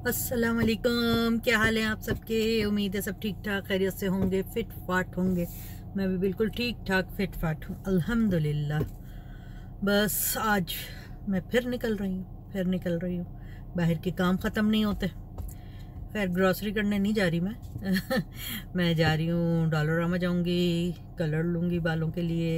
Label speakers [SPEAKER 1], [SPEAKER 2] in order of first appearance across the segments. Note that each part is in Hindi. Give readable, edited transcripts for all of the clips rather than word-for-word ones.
[SPEAKER 1] अस्सलाम वालेकुम, क्या हाल है आप सबके। उम्मीद है सब ठीक ठाक खैरियत से होंगे, फिट फाट होंगे। मैं भी बिल्कुल ठीक ठाक फिट फाट हूँ अल्हम्दुलिल्लाह। बस आज मैं फिर निकल रही हूँ। बाहर के काम ख़त्म नहीं होते। खैर ग्रॉसरी करने नहीं जा रही मैं मैं जा रही हूँ डॉलरामा जाऊँगी, कलर लूँगी बालों के लिए,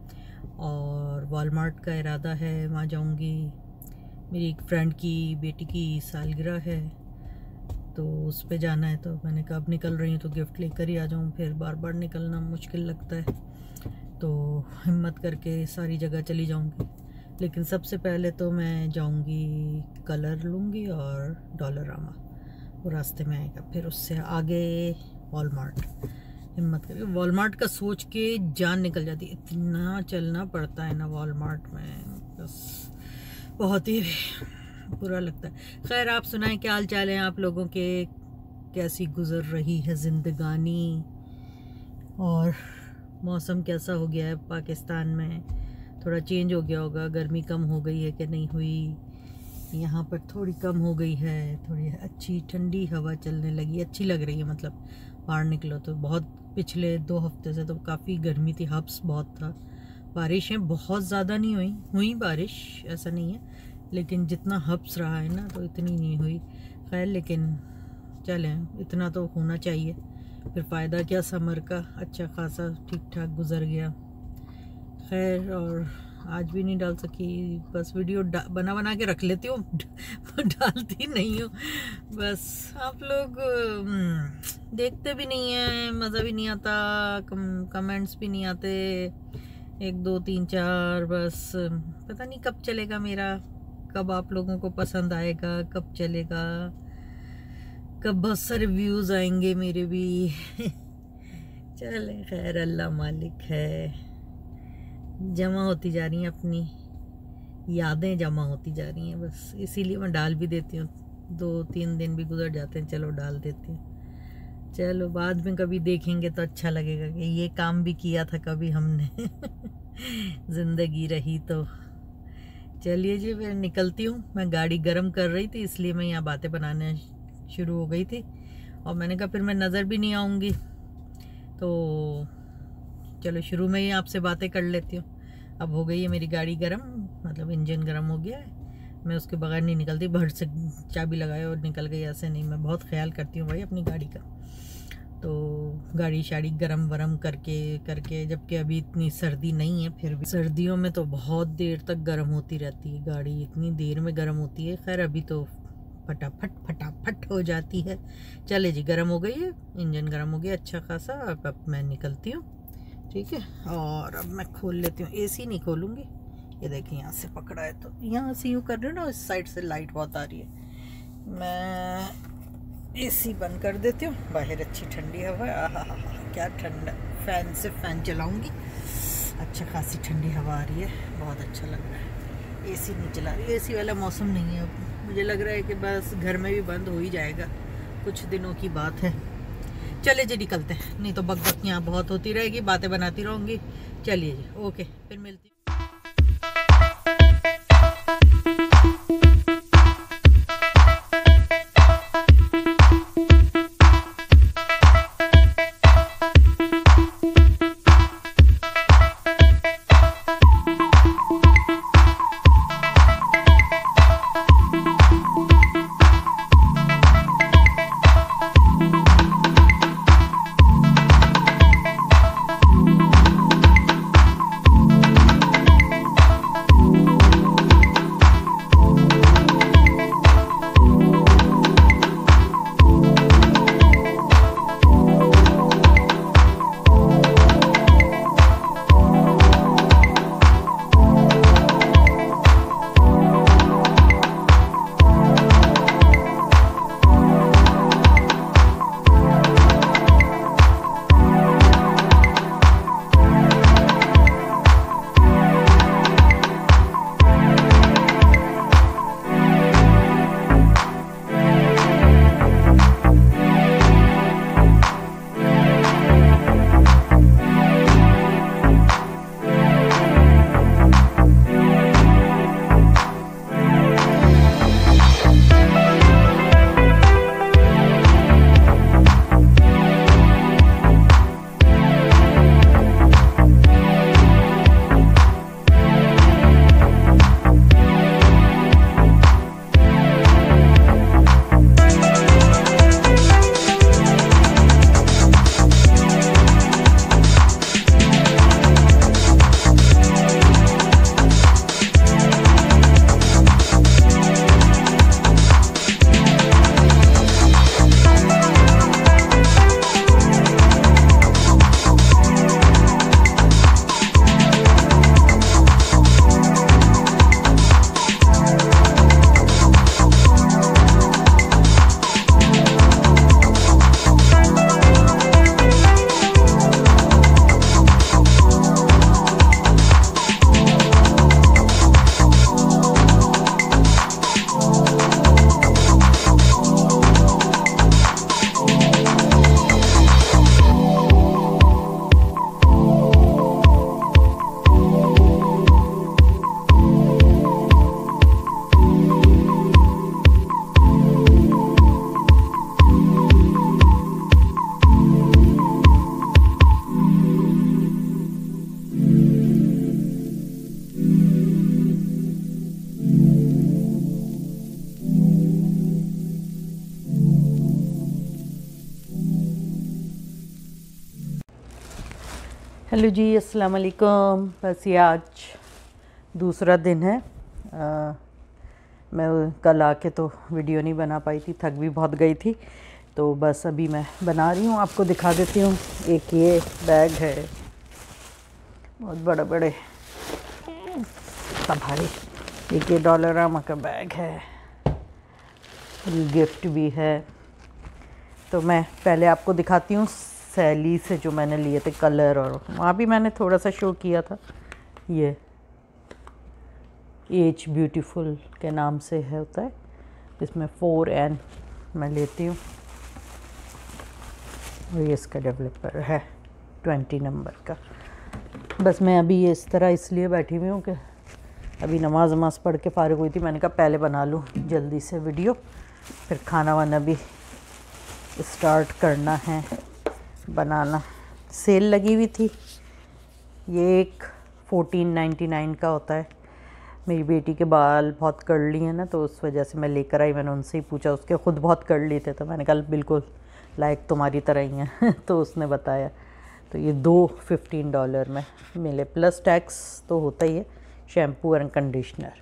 [SPEAKER 1] और वॉलमार्ट का इरादा है वहाँ जाऊँगी। मेरी एक फ्रेंड की बेटी की सालगिरह है तो उस पे जाना है, तो मैंने कहा अब निकल रही हूँ तो गिफ्ट लेकर ही आ जाऊँ, फिर बार बार निकलना मुश्किल लगता है, तो हिम्मत करके सारी जगह चली जाऊँगी। लेकिन सबसे पहले तो मैं जाऊँगी कलर लूँगी और डॉलरामा, वो रास्ते में आएगा, फिर उससे आगे वॉलमार्ट। हिम्मत करके वॉलमार्ट का सोच के जान निकल जाती है, इतना चलना पड़ता है ना वॉलमार्ट में, बस बहुत ही बुरा लगता है। खैर आप सुनाएं, क्या हाल चाल है आप लोगों के, कैसी गुजर रही है ज़िंदगानी, और मौसम कैसा हो गया है पाकिस्तान में। थोड़ा चेंज हो गया होगा, गर्मी कम हो गई है कि नहीं हुई। यहाँ पर थोड़ी कम हो गई है, थोड़ी अच्छी ठंडी हवा चलने लगी, अच्छी लग रही है। मतलब बाहर निकलो तो बहुत, पिछले 2 हफ्ते से तो काफ़ी गर्मी थी, हब्स बहुत था। बारिशें बहुत ज़्यादा नहीं हुई बारिश, ऐसा नहीं है, लेकिन जितना हब्स रहा है ना तो इतनी नहीं हुई। खैर लेकिन चलें, इतना तो होना चाहिए, फिर फ़ायदा क्या समर का, अच्छा खासा ठीक ठाक गुजर गया। खैर और आज भी नहीं डाल सकी, बस वीडियो बना के रख लेती हूँ डालती नहीं हूँ। बस आप लोग देखते भी नहीं हैं, मज़ा भी नहीं आता, कमेंट्स भी नहीं आते, 1 2 3 4, बस पता नहीं कब चलेगा मेरा, कब आप लोगों को पसंद आएगा, कब चलेगा, कब बहुत सारे व्यूज़ आएंगे मेरे भी चले खैर अल्लाह मालिक है। जमा होती जा रही हैं अपनी यादें, जमा होती जा रही हैं, बस इसीलिए मैं डाल भी देती हूँ। 2 3 दिन भी गुजर जाते हैं, चलो डाल देती हूँ, चलो बाद में कभी देखेंगे तो अच्छा लगेगा कि ये काम भी किया था कभी हमने ज़िंदगी रही तो। चलिए जी फिर निकलती हूँ। मैं गाड़ी गर्म कर रही थी इसलिए मैं यहाँ बातें बनाने शुरू हो गई थी, और मैंने कहा फिर मैं नज़र भी नहीं आऊँगी, तो चलो शुरू में ही आपसे बातें कर लेती हूँ। अब हो गई है मेरी गाड़ी गर्म, मतलब इंजन गर्म हो गया है। मैं उसके बगैर नहीं निकलती, भट से चाबी लगाए और निकल गई, ऐसे नहीं। मैं बहुत ख्याल करती हूँ भाई अपनी गाड़ी का, तो गाड़ी शाड़ी गरम वरम करके जबकि अभी इतनी सर्दी नहीं है, फिर भी सर्दियों में तो बहुत देर तक गर्म होती रहती है गाड़ी, इतनी देर में गर्म होती है। खैर अभी तो फटाफट हो जाती है। चले जी, गर्म हो गई है, इंजन गर्म हो गया अच्छा खासा। अब मैं निकलती हूँ, ठीक है। और अब मैं खोल लेती हूँ, एसी नहीं खोलूँगी, ये देखिए यहाँ से पकड़ा है तो यहाँ से यूँ कर रही हूँ ना, इस साइड से लाइट बहुत आ रही है। मैं एसी बंद कर देती हूँ, बाहर अच्छी ठंडी हवा है, आहा क्या ठंडा। फ़ैन से फ़ैन चलाऊँगी, अच्छा खासी ठंडी हवा आ रही है, बहुत अच्छा लग रहा है। एसी नहीं चला रही, एसी वाला मौसम नहीं है अब, मुझे लग रहा है कि बस घर में भी बंद हो ही जाएगा, कुछ दिनों की बात है। चले जी निकलते हैं, नहीं तो बक यहाँ बहुत होती रहेगी, बातें बनाती रहूँगी। चलिए जी, ओके, फिर मिलती। हेलो जी, अस्सलाम वालेकुम। बस ये आज दूसरा दिन है। मैं कल आके तो वीडियो नहीं बना पाई थी, थक भी बहुत गई थी, तो बस अभी मैं बना रही हूँ, आपको दिखा देती हूँ। एक ये बैग है, बहुत बड़े बड़े सब भारी। एक ये डॉलरामा का बैग है, गिफ्ट भी है। तो मैं पहले आपको दिखाती हूँ सैली से जो मैंने लिए थे कलर, और वहाँ भी मैंने थोड़ा सा शो किया था। ये एज ब्यूटीफुल के नाम से है, होता है, इसमें 4N मैं लेती हूँ। और ये इसका डेवलपर है 20 नंबर का। बस मैं अभी ये इस तरह इसलिए बैठी हुई हूँ कि अभी नमाज पढ़ के फ़ारिग हुई थी। मैंने कहा पहले बना लूँ जल्दी से वीडियो, फिर खाना वाना भी स्टार्ट करना है बनाना। सेल लगी हुई थी। ये एक 14.99 का होता है। मेरी बेटी के बाल बहुत कर्ली हैं ना, तो उस वजह से मैं लेकर आई। मैंने उनसे ही पूछा, उसके ख़ुद बहुत कर्ली थे, तो मैंने कहा बिल्कुल लाइक तुम्हारी तरह ही हैं तो उसने बताया। तो ये दो $15 में मिले, प्लस टैक्स तो होता ही है। शैम्पू एंड कंडीशनर,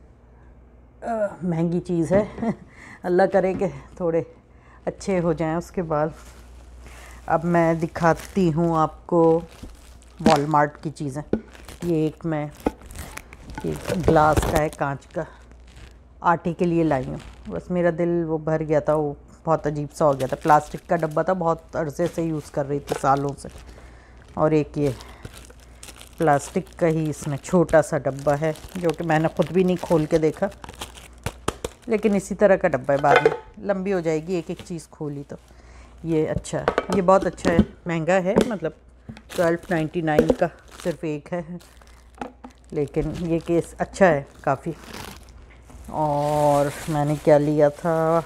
[SPEAKER 1] महंगी चीज़ है अल्लाह करे कि थोड़े अच्छे हो जाएं उसके बाल। अब मैं दिखाती हूँ आपको वॉलमार्ट की चीज़ें। ये एक मैं एक ग्लास का है, कांच का, आटे के लिए लाई हूँ। बस मेरा दिल वो भर गया था, वो बहुत अजीब सा हो गया था। प्लास्टिक का डब्बा था, बहुत अरसे से यूज़ कर रही थी, सालों से। और एक ये प्लास्टिक का ही इसमें छोटा सा डब्बा है, जो कि मैंने ख़ुद भी नहीं खोल के देखा, लेकिन इसी तरह का डब्बा है। बाद में लंबी हो जाएगी एक एक चीज़ खोली तो। ये अच्छा है, ये बहुत अच्छा है। महंगा है, मतलब 12.99 का सिर्फ एक है, लेकिन ये केस अच्छा है काफ़ी। और मैंने क्या लिया था,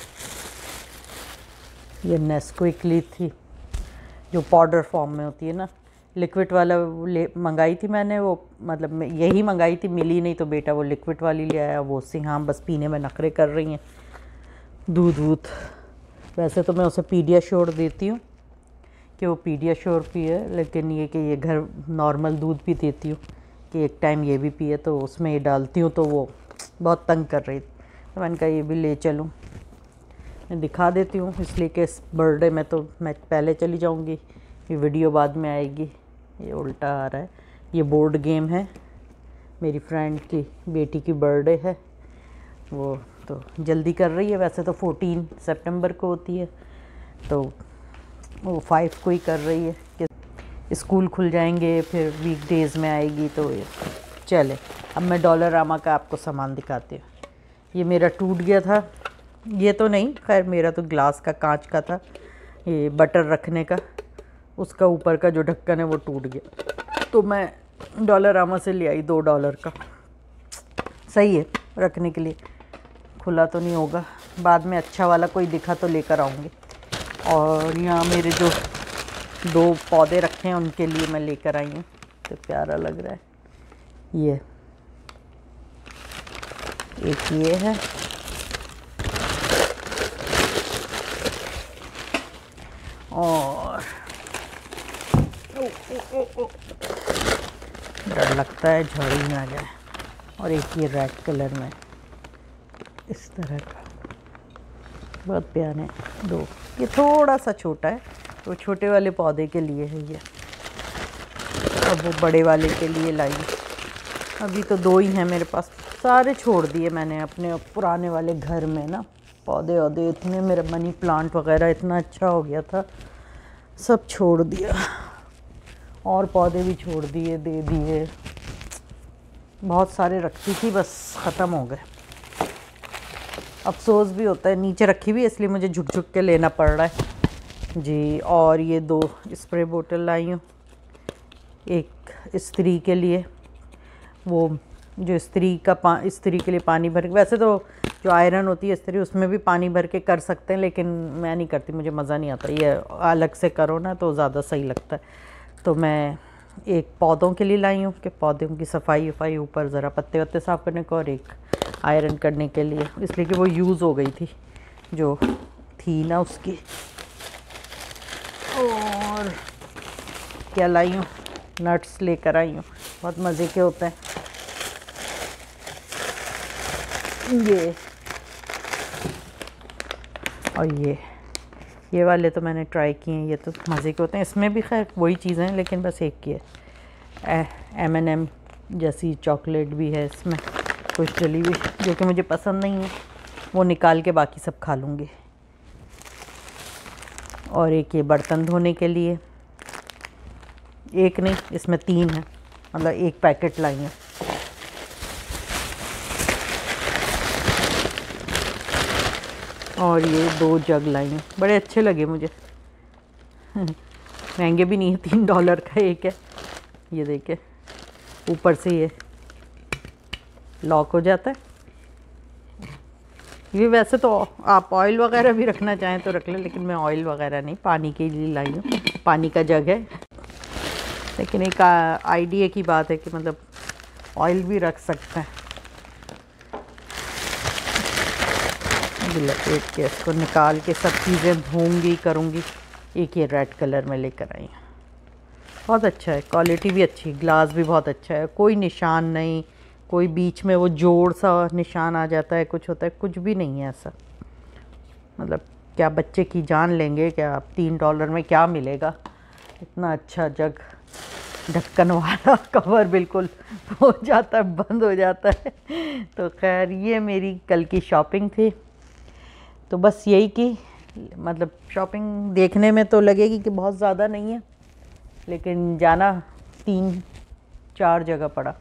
[SPEAKER 1] ये नेस्क्विक ली थी, जो पाउडर फॉर्म में होती है ना। लिक्विड वाला मंगाई थी मैंने, वो मतलब यही मंगाई थी, मिली नहीं तो बेटा वो लिक्विड वाली ले आया। वो सी हाँ बस पीने में नखरे कर रही हैं, दूध। वैसे तो मैं उसे पीडियाश्योर देती हूँ कि वो पीडियाश्योर पिए, लेकिन ये कि ये घर नॉर्मल दूध भी देती हूँ कि एक टाइम ये भी पिए, तो उसमें ये डालती हूँ। तो वो बहुत तंग कर रही थी, तो मैंने कहा ये भी ले चलूँ, मैं दिखा देती हूँ। इसलिए कि इस बर्थडे में तो मैं पहले चली जाऊँगी, ये वीडियो बाद में आएगी। ये उल्टा आ रहा है। ये बोर्ड गेम है, मेरी फ्रेंड की बेटी की बर्थडे है, वो तो जल्दी कर रही है। वैसे तो 14 सितंबर को होती है, तो वो 5 को ही कर रही है कि स्कूल खुल जाएंगे, फिर वीकडेज़ में आएगी। तो ये चले, अब मैं डॉलरामा का आपको सामान दिखाती हूँ। ये मेरा टूट गया था, ये तो नहीं, खैर मेरा तो ग्लास का, कांच का था। ये बटर रखने का, उसका ऊपर का जो ढक्कन है वो टूट गया, तो मैं डॉलरामा से ले आई $2 का। सही है रखने के लिए, खुला तो नहीं होगा। बाद में अच्छा वाला कोई दिखा तो लेकर आऊँगी। और यहाँ मेरे जो 2 पौधे रखे हैं उनके लिए मैं लेकर आई हूँ, तो प्यारा लग रहा है। ये एक ये है, और डर लगता है झड़ी में आ जाए। और एक ये रेड कलर में इस तरह का, बहुत प्यारे 2। ये थोड़ा सा छोटा है, तो छोटे वाले पौधे के लिए है ये। अब वो बड़े वाले के लिए लाई। अभी तो 2 ही हैं मेरे पास, सारे छोड़ दिए मैंने अपने पुराने वाले घर में ना। पौधे वौधे इतने, मेरे मनी प्लांट वगैरह इतना अच्छा हो गया था, सब छोड़ दिया। और पौधे भी छोड़ दिए, दे दिए। बहुत सारे रखती थी, बस ख़त्म हो गए। अफसोस भी होता है, नीचे रखी हुई, इसलिए मुझे झुक झुक के लेना पड़ रहा है जी। और ये 2 स्प्रे बोतल लाई हूँ, एक स्त्री के लिए, वो जो स्त्री के लिए पानी भर, वैसे तो जो आयरन होती है स्त्री, उसमें भी पानी भर के कर सकते हैं, लेकिन मैं नहीं करती, मुझे मज़ा नहीं आता। ये अलग से करो ना तो ज़्यादा सही लगता है। तो मैं एक पौधों के लिए लाई हूँ कि पौधों की सफाई ऊपर ज़रा पत्ते वत्ते साफ़ करने को, और एक आयरन करने के लिए, इसलिए कि वो यूज़ हो गई थी जो थी ना उसकी। और क्या लाई हूँ, नट्स लेकर आई हूँ, बहुत मज़े के होते हैं ये। और ये वाले तो मैंने ट्राई किए हैं, ये तो मज़े के होते हैं। इसमें भी खैर वही चीज़ें हैं लेकिन बस एक की है। M&M जैसी चॉकलेट भी है इसमें, कुछ डली हुई जो कि मुझे पसंद नहीं है, वो निकाल के बाकी सब खा लूँगी। और एक ये बर्तन धोने के लिए, एक नहीं इसमें 3 है, मतलब एक पैकेट लाई है। और ये 2 जग लाई हैं, बड़े अच्छे लगे मुझे महंगे भी नहीं है, $3 का एक है। ये देखिए ऊपर से ये लॉक हो जाता है। ये वैसे तो आप ऑयल वगैरह भी रखना चाहें तो रख लें, लेकिन मैं ऑयल वगैरह नहीं, पानी के लिए लाई हूँ। पानी का जग है, लेकिन एक आइडिया की बात है कि मतलब ऑयल भी रख सकते हैं। लपेट के इसको निकाल के सब चीज़ें धोऊंगी करूँगी। एक ये रेड कलर में लेकर आई हूँ, बहुत अच्छा है, क्वालिटी भी अच्छी, ग्लास भी बहुत अच्छा है, कोई निशान नहीं, कोई बीच में वो जोड़ सा निशान आ जाता है, कुछ होता है, कुछ भी नहीं है ऐसा। मतलब क्या बच्चे की जान लेंगे क्या, आप $3 में क्या मिलेगा, इतना अच्छा जग, ढक्कन वाला, कवर बिल्कुल हो जाता है, बंद हो जाता है। तो खैर ये मेरी कल की शॉपिंग थी। तो बस यही कि मतलब शॉपिंग देखने में तो लगेगी कि बहुत ज़्यादा नहीं है, लेकिन जाना 3-4 जगह पड़ा।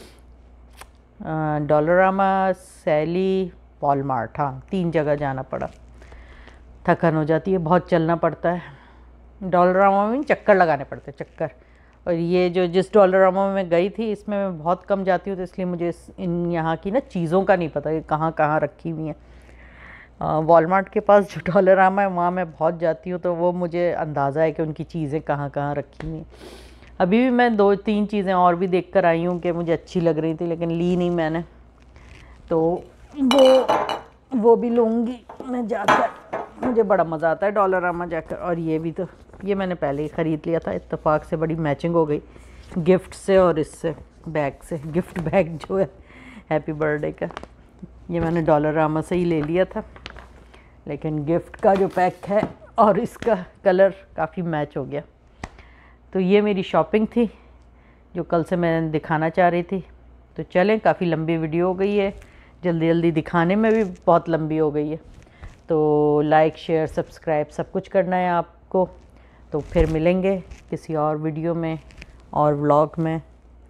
[SPEAKER 1] डॉलरामा, सैली, वॉलमार्ट, हाँ 3 जगह जाना पड़ा। थकन हो जाती है, बहुत चलना पड़ता है। डॉलरामा में चक्कर लगाने पड़ते हैं, चक्कर। और ये जो जिस डॉलरामा में मैं गई थी इसमें मैं बहुत कम जाती हूँ, तो इसलिए मुझे इन यहाँ की ना चीज़ों का नहीं पता कि कहाँ कहाँ रखी हुई हैं। वॉलमार्ट के पास जो डॉलरामा है वहाँ मैं बहुत जाती हूँ, तो वो मुझे अंदाज़ा है कि उनकी चीज़ें कहाँ कहाँ रखी हुई हैं। अभी भी मैं 2-3 चीज़ें और भी देख कर आई हूँ कि मुझे अच्छी लग रही थी, लेकिन ली नहीं मैंने, तो वो भी लूँगी मैं जाकर। मुझे बड़ा मज़ा आता है डॉलरामा जाकर। और ये भी तो ये मैंने पहले ही ख़रीद लिया था, इत्तेफाक से बड़ी मैचिंग हो गई गिफ्ट से और इससे बैग से। गिफ्ट बैग जो है हैप्पी बर्थडे का, ये मैंने डॉलरामा से ही ले लिया था, लेकिन गिफ्ट का जो पैक है और इसका कलर काफ़ी मैच हो गया। तो ये मेरी शॉपिंग थी जो कल से मैं दिखाना चाह रही थी। तो चलें, काफ़ी लंबी वीडियो हो गई है, जल्दी जल्दी दिखाने में भी बहुत लंबी हो गई है। तो लाइक, शेयर, सब्सक्राइब सब कुछ करना है आपको। तो फिर मिलेंगे किसी और वीडियो में और व्लॉग में।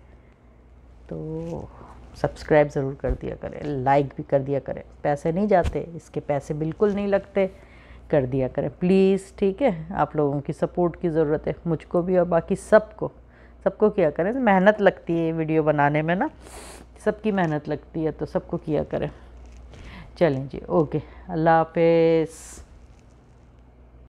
[SPEAKER 1] तो सब्सक्राइब ज़रूर कर दिया करें, लाइक भी कर दिया करें, पैसे नहीं जाते, इसके पैसे बिल्कुल नहीं लगते, कर दिया करें प्लीज़, ठीक है। आप लोगों की सपोर्ट की ज़रूरत है, मुझको भी और बाकी सबको किया करें। मेहनत लगती है वीडियो बनाने में ना, सबकी मेहनत लगती है, तो सबको किया करें। चलें जी, ओके, अल्लाह हाफ़िज़।